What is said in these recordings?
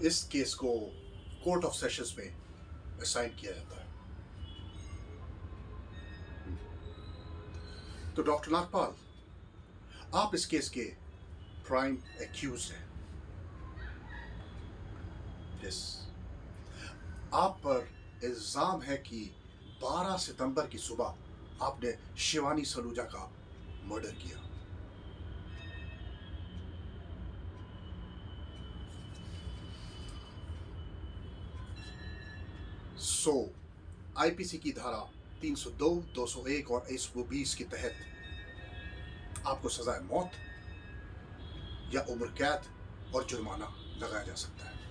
इस केस को court of sessions में असाइन किया जाता है। तो डॉक्टर नागपाल, आप इस केस के प्राइम एक्यूज्ड हैं। यस, आप पर इल्जाम है कि 12 सितंबर की सुबह आपने शिवानी सलूजा का मर्डर किया। आईपीसी की धारा 302, 201 और 120 के तहत आपको सजाए मौत या उम्र कैद और जुर्माना लगाया जा सकता है।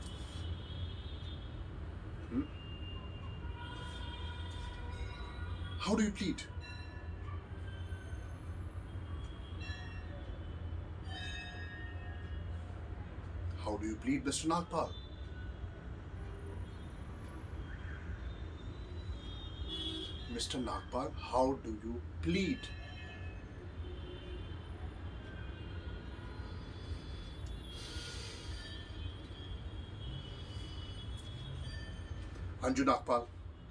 How do you plead? How do you plead, mister Nagpal? Mr. Nagpal, how do you plead? Anju Nagpal,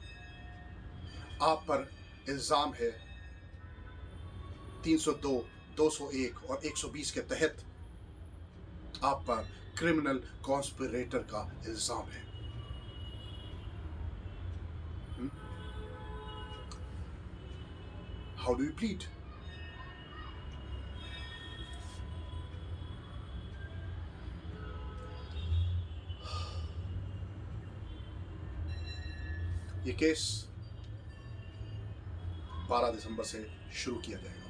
आप पर इल्जाम है 302, 201 और 120 के तहत आप पर क्रिमिनल कॉन्स्पिरेटर का इल्जाम है। How do you plead? ये केस 12 दिसंबर से शुरू किया जाएगा।